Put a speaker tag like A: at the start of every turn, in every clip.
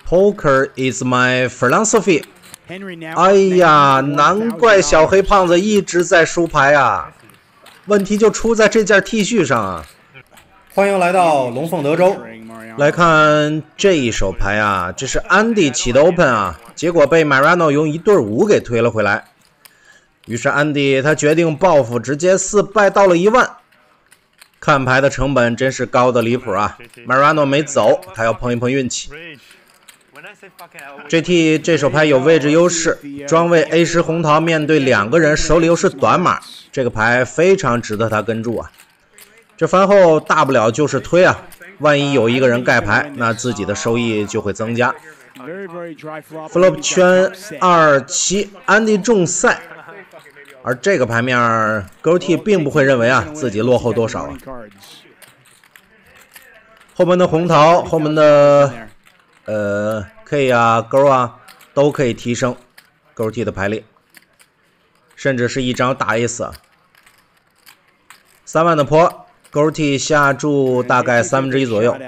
A: Poker is my philosophy。哎呀，难怪小黑胖子一直在输牌啊！问题就出在这件 T 恤上啊！欢迎来到龙凤德州，来看这一手牌啊，这是 Andy 起的 Open 啊，结果被 Mariano 用1对5给推了回来。于是 Andy 他决定报复，直接4败到了1万。看牌的成本真是高的离谱啊 ！Mariano 没走，他要碰一碰运气。GT 这手牌有位置优势，庄位 A10 红桃面对2个人，手里又是短码，这个牌非常值得他跟住啊。这番后大不了就是推啊，万一有一个人盖牌，那自己的收益就会增加。Flop 圈2-7，安迪中赛，而这个牌面 GT 并不会认为啊自己落后多少啊。后门的红桃，后门的K 啊勾啊都可以提升 GT 的牌力，甚至是一张大 Ace 啊。3万的坡 GT 下注大概1/3左右，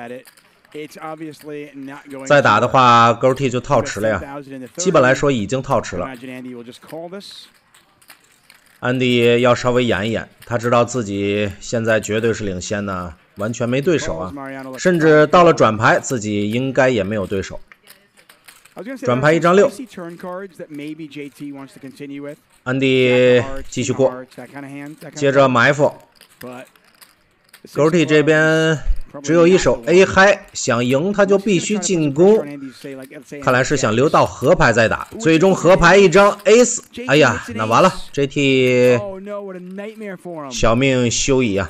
A: 再打的话 GT 就套池了呀，基本来说已经套池了。安迪要稍微演一演，他知道自己现在绝对是领先呢，完全没对手啊，甚至到了转牌自己应该也没有对手。转牌1张6，安迪继续过，接着埋伏。GT 这边只有一手 A 嗨，想赢他就必须进攻，看来是想留到河牌再打，最终河牌1张 Ace， 哎呀，那完了 ，GT 小命休矣啊！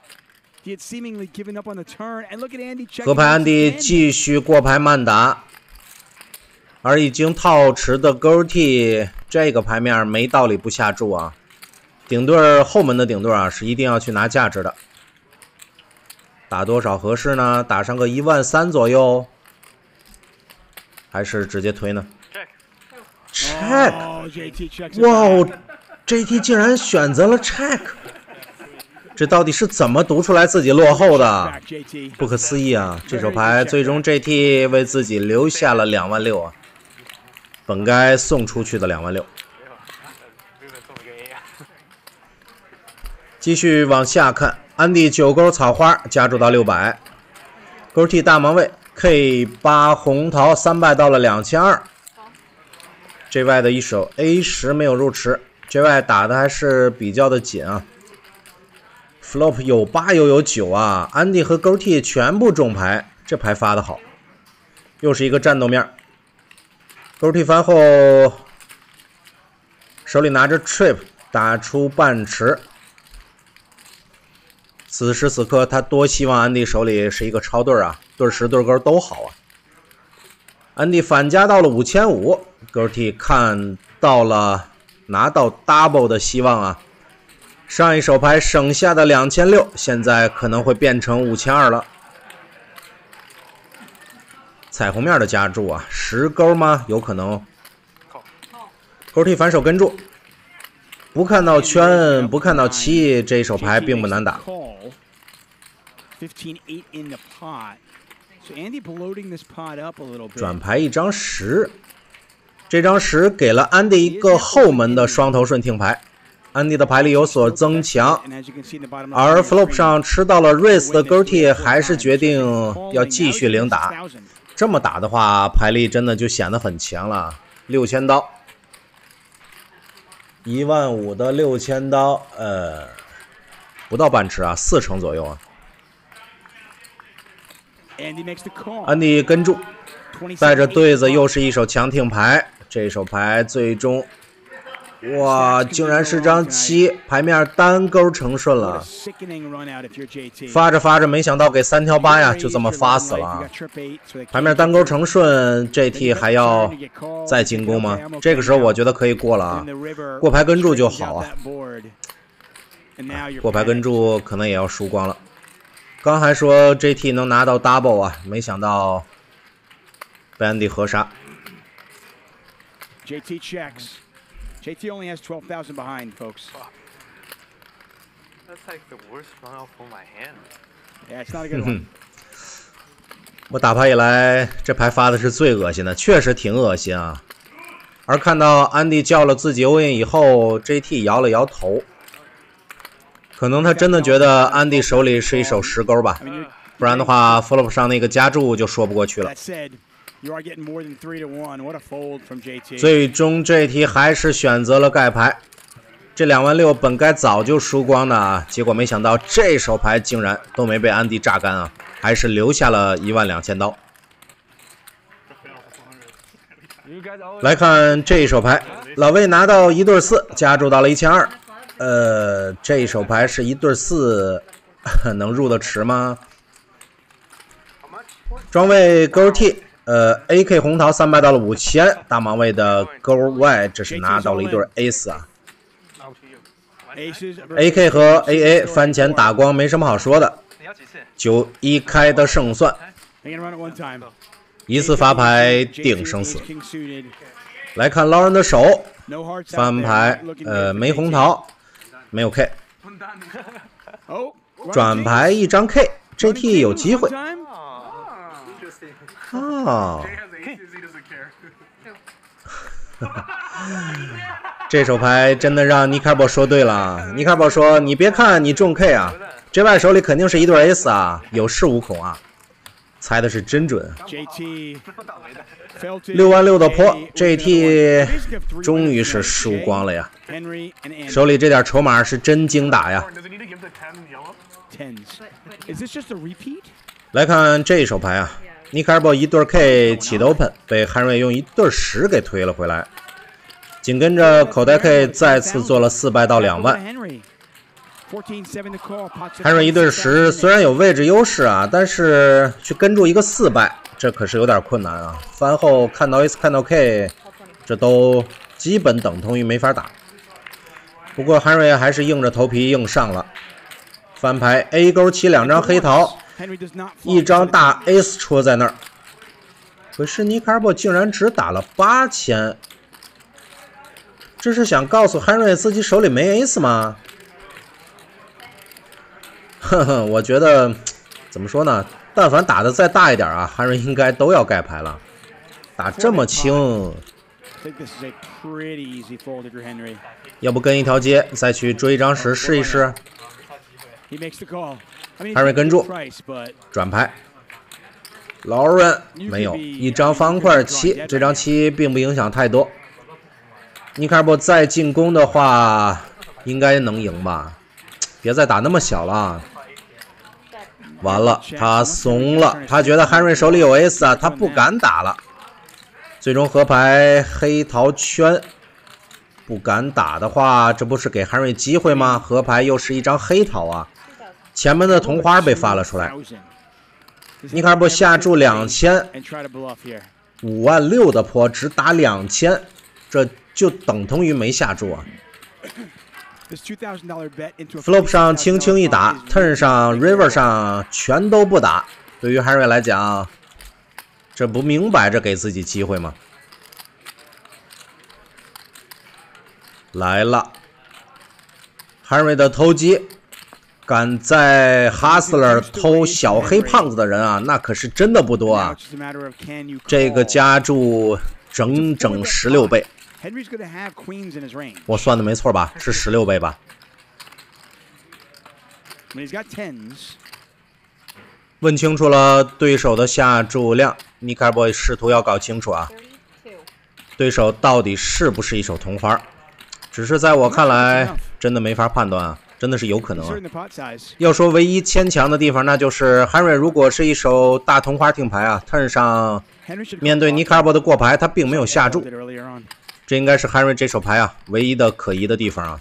A: 河牌安迪继续过牌慢打。而已经套池的 GT 这个牌面没道理不下注啊，顶对后门的顶对啊是一定要去拿价值的。打多少合适呢？打上个13000左右，还是直接推呢 ？Check， 哇哦 ，GT 竟然选择了 check， 这到底是怎么读出来自己落后的？不可思议啊！这手牌最终 GT 为自己留下了26000啊。本该送出去的26000。继续往下看，安迪9勾草花加注到600，勾 T 大盲位 K8 红桃3败到了2200。JY 的一手 A10 没有入池 ，JY 打的还是比较的紧啊。Flop 有8又有9啊，安迪和勾 T 全部中牌，这牌发的好，又是一个战斗面。勾 T 翻后，手里拿着 trip 打出半池。此时此刻，他多希望安迪手里是一个超对啊，对10对勾都好啊。安迪反加到了5500，勾 T 看到了拿到 double 的希望啊。上一手牌省下的2600，现在可能会变成5200了。彩虹面的加注啊，10勾吗？有可能。勾 T 反手跟住，不看到圈，不看到7，这一手牌并不难打。转牌1张10，这张10给了安迪一个后门的双头顺听牌，安迪的牌力有所增强，而 flop 上吃到了 raise 的勾 T 还是决定要继续领打。这么打的话，牌力真的就显得很强了。6000刀，15000的6000刀，不到半池啊，4成左右啊。安迪跟住，带着对子又是一手强挺牌，这手牌最终，哇，竟然是张7，牌面单勾成顺了。发着发着，没想到给3条8呀，就这么发死了啊！牌面单勾成顺 ，GT 还要再进攻吗？这个时候我觉得可以过了啊，过牌跟住就好啊。过牌跟住可能也要输光了。刚还说 GT 能拿到 double 啊，没想到被安迪合杀。
B: JT checks. JT only has 12,000 behind, folks.
C: That's like the worst runoff for my hand.
B: Yeah, it's not a good one.
A: 我打牌以来，这牌发的是最恶心的，确实挺恶心啊。而看到安迪叫了自己欧印以后 ，JT 摇了摇头，可能他真的觉得安迪手里是一手10勾吧，不然的话 ，flop 上那个加注就说不过去了。最终 JT 还是选择了盖牌，这2万6本该早就输光的啊，结果没想到这手牌竟然都没被安迪榨干啊，还是留下了12000刀。来看这一手牌，老魏拿到1对4，加注到了1200。这一手牌是1对4，能入得池吗？庄位勾 T， AK 红桃300到了5000，大盲位的勾 Y， 这是拿到了1对 Ace 啊。AK 和 AA 番前打光没什么好说的，9-1开的胜算，一次发牌定生死。来看捞人的手，翻牌，没红桃，没有 K， 转牌1张 K，JT 有机会。哦，这手牌真的让尼卡波说对了。尼卡波说：“你别看你中 K 啊 ，JY 手里肯定是1对 S 啊，有恃无恐啊。”猜的是真准。6万6的坡 ，JT 终于是输光了呀！手里这点筹码是真精打呀。来看这一手牌啊，尼卡波1对 K 起的 Open， 被汉瑞用1对10给推了回来。紧跟着口袋 K 再次做了400到2万。汉瑞1对10虽然有位置优势啊，但是去跟住一个400，这可是有点困难啊。翻后看到 S 看到 K， 这都基本等同于没法打。不过汉瑞还是硬着头皮硬上了。翻牌 A 勾起2张黑桃，1张大 S 戳在那儿。可是尼卡波竟然只打了8000。这是想告诉汉瑞自己手里没 Ace 吗？呵呵，我觉得怎么说呢？但凡打的再大一点啊，汉瑞应该都要盖牌了。打这么轻，要不跟一条街再去追一张10试一试？汉瑞跟住，转牌。劳伦没有1张方块7，这张7并不影响太多。尼卡波再进攻的话，应该能赢吧？别再打那么小了。完了，他怂了，他觉得汉瑞手里有 S 啊，他不敢打了。最终合牌黑桃圈，不敢打的话，这不是给汉瑞机会吗？合牌又是1张黑桃啊，前门的同花被发了出来。尼卡波下注2000，5万6的坡只打2000，这就等同于没下注啊。flop 上轻轻一打 ，turn 上 river 上全都不打。对于 Henry 来讲，这不明摆着给自己机会吗？来了 ，Henry 的偷鸡，敢在 Hustler 偷小黑胖子的人啊，那可是真的不多啊。这个加注整整16倍。我算的没错吧？是16倍吧？问清楚了对手的下注量，尼卡波试图要搞清楚啊，对手到底是不是一手同花？只是在我看来，真的没法判断啊，真的是有可能啊。要说唯一牵强的地方，那就是 Henry 如果是一手大同花听牌啊 ，turn 上面对尼卡波的过牌，他并没有下注。这应该是 Henry 这手牌啊唯一的可疑的地方啊。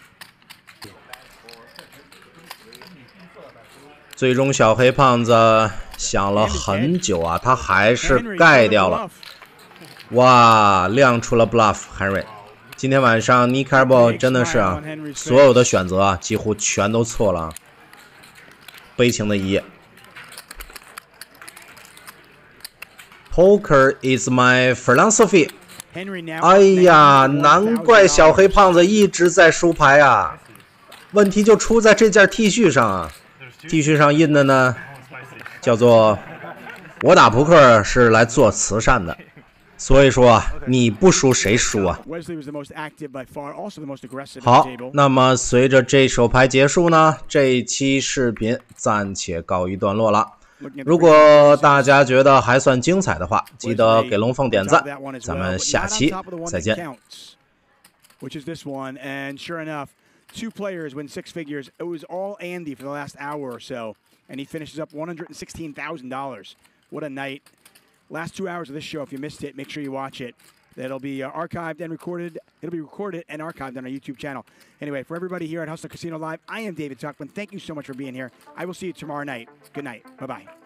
A: 最终小黑胖子想了很久啊，他还是盖掉了。哇，亮出了 bluff Henry。今天晚上 Nicarbo 真的是啊，所有的选择啊几乎全都错了。悲情的一页。Poker is my philosophy。哎呀，难怪小黑胖子一直在输牌啊！问题就出在这件 T 恤上啊 ，T 恤上印的呢，叫做我打扑克是来做慈善的，所以说你不输谁输啊？好，那么随着这手牌结束呢，这一期视频暂且告一段落了。如果大家觉得还算精彩的话，记得给龙凤点赞，咱们下期再见。
B: Two players win 6 figures. It was all Andy for the last hour or so, and he finishes up $116,000. What a night. Last 2 hours of this show, if you missed it, make sure you watch it. That'll be archived and recorded. It'll be recorded and archived on our YouTube channel. Anyway, for everybody here at Hustler Casino Live, I am David Tuchman. Thank you so much for being here. I will see you tomorrow night. Good night. Bye-bye.